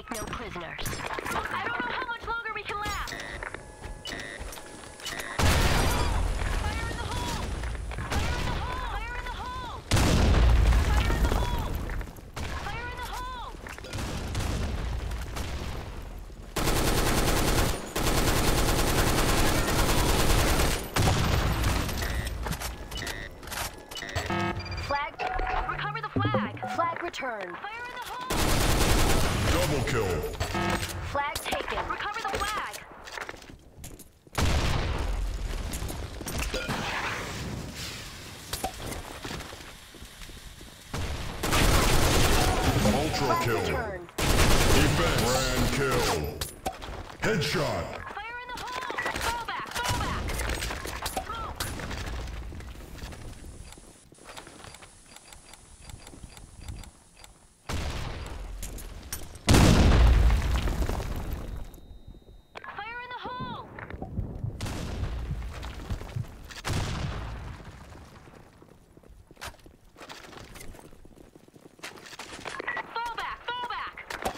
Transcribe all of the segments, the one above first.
No prisoners. I don't know how much longer we can last. Fire in the hole! Fire in the hole! Fire in the hole! Fire in the hole! Flag. Recover the flag. Flag returned. Fire in the hole! Double kill. Flag taken. Recover the flag. Ultra Flag kill. returned. Defense. Grand kill. Headshot. Fire in the hole! Fall back! Fall back! Smoke! Fire in the hole! Fall back! Fall back!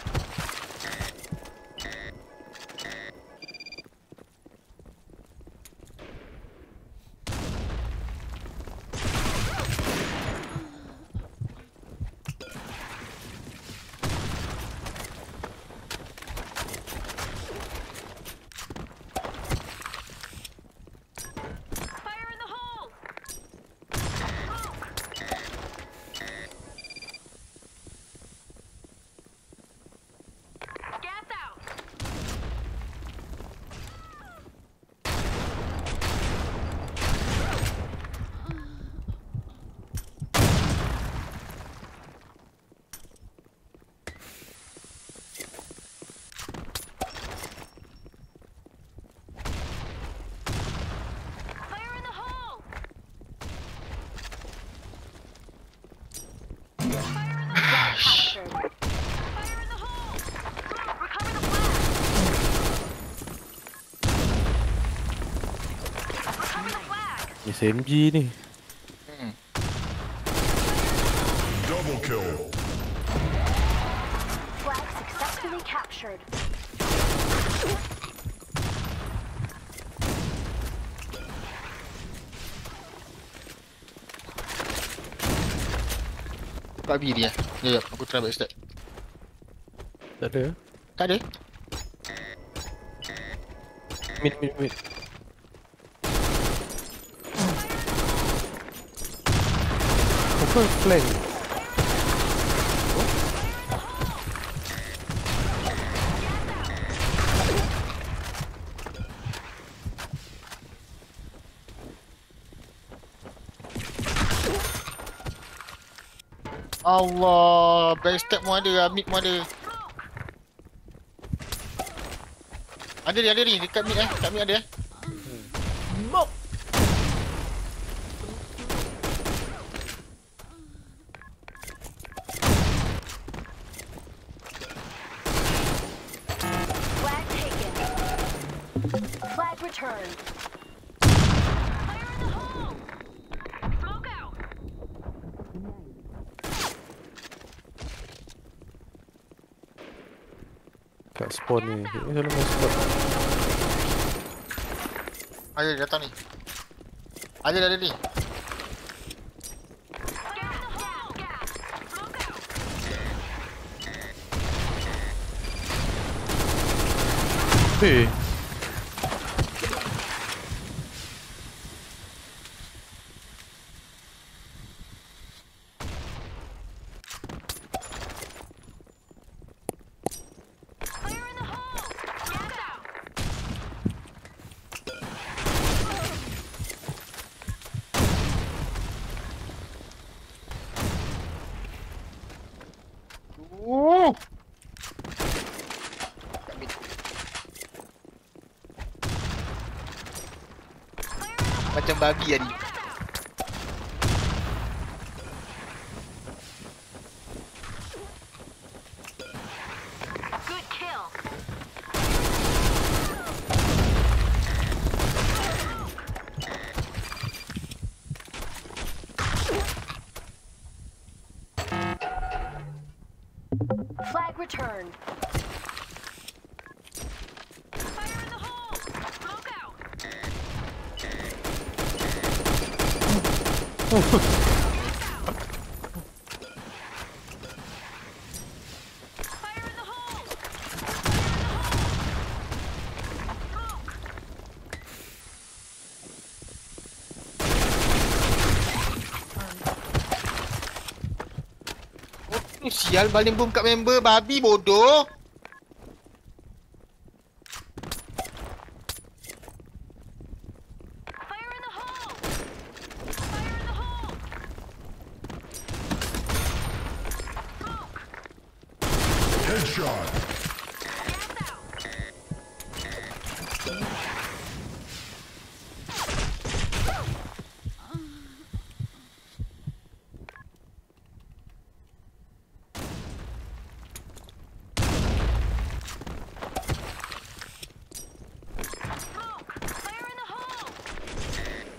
Fire in the hole! Smoke! Gas out! Fire in the hole! Fire in the hole! Captured. Fire in the hole! Recover the flag! Recover the flag! SMG ni. Double kill. Flag successfully captured. Kat B dia. Jap, aku try backstab. Tak ada. Tak ada? Mid. Apa flank? Allah, backstab pun ada, mid pun ada. Ada ni dekat mid kat mid ada. Flag taken. Flag returned. Fire in the hole! Smoke out! Kat spawn ni. Ini selalu main spawn. Ada datang ni. Ada ni. Gas in the hole! Gas! Smoke out! Eh. Fire in the hole! Gas out! Kat mid. Macam babi tadi. Good kill! Flag returned. Fire in the hole! Oh, sial baling boom kat member. Babi bodoh. Fire in the hole! Fire in the hole! Smoke! Headshot. Gas out! Smoke! Fire in the hole!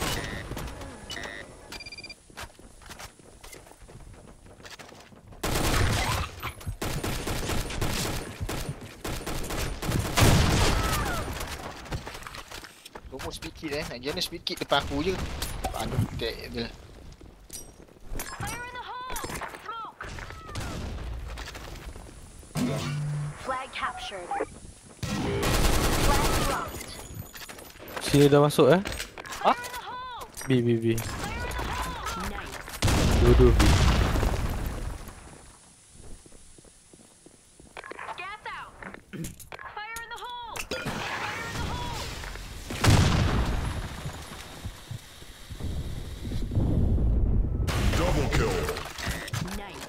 Tunggu speed kit Nak jana speed kit depan aku je. Aduh, tak dia. Fire in the hole! Smoke! Flag captured. Flag dropped. Sini dah masuk Fire in the hole! B, B, B. Fire in the hole! Nice. Dua-dua B. Gas out! Fire in the hole! Fire in the hole! Double kill. Nice.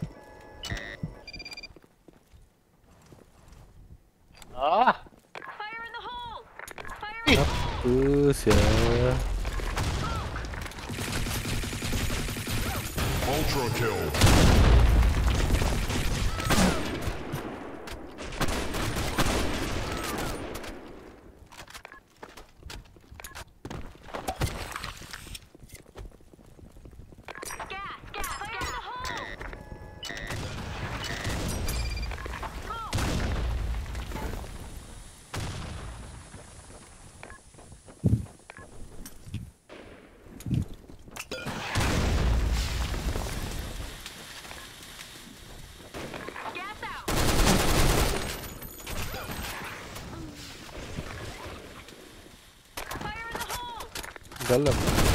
Ah, Fire in the hole! Fire in the hole! Apa sia? Ultra kill. Gas! Gas! Fire in the hole! Smoke! Gas out! Fire in the hole! Dalam.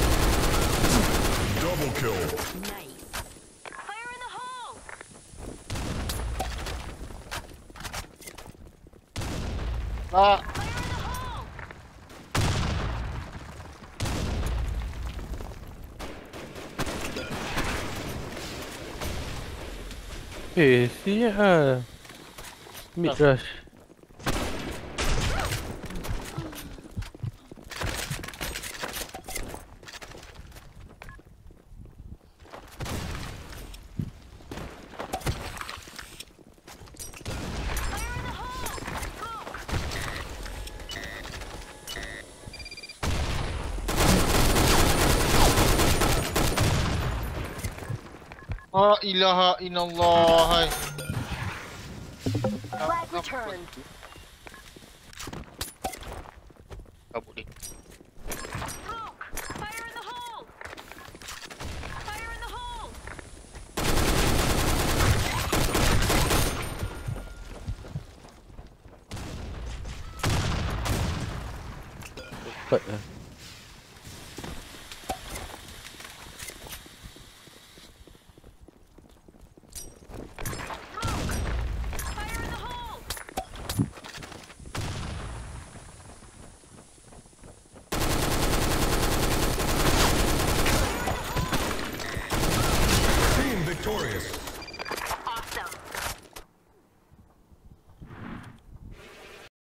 Double kill. Nice. Fire in the hole! ah. Fire in the hole! Siap ah. Mid rush. Fire in the hole! Smoke! La ilaha illallah. Hai. Flag returned. Kabut ni. Smoke! Fire in the hole! Fire in the hole! Cepat lah.